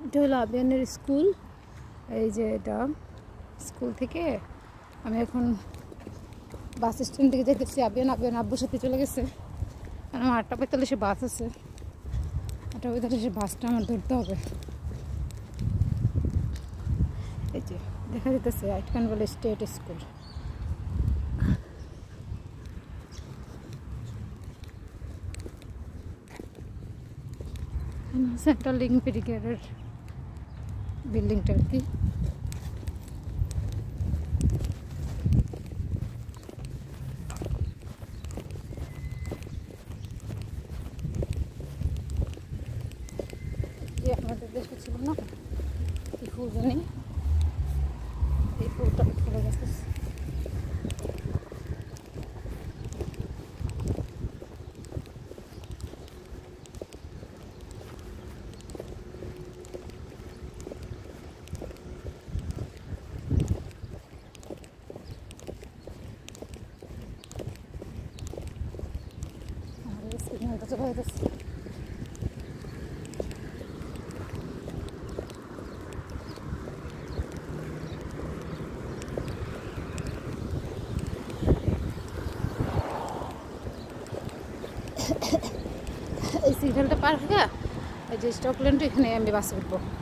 এটা হলো আবিয়ানের স্কুল। এই যে এটা স্কুল থেকে আমি এখন বাস স্ট্যান্ড থেকে যেতেছি। আবিয়ান আব্বুর সাথে চলে গেছে, কারণ আমার 8:45 বাস আছে। 8:45 বাসটা আমার ধরতে হবে। এই যে দেখা যেতেছে আইটকানভেল স্টেট স্কুল। সেন্ট্রাল লিঙ্ক ব্রিগেডের বিল্ডিংটা আর কি। যে আমাদের দেশে ছিল না কি ফুল জানি, এই ফুলটা ফুলে গেছে। সিগন্যালটা চলে গেছে। এই সিগন্যালটা পার হয়ে এই যে স্টকল্যান্ড, এখানে আমি বাসে উঠবো।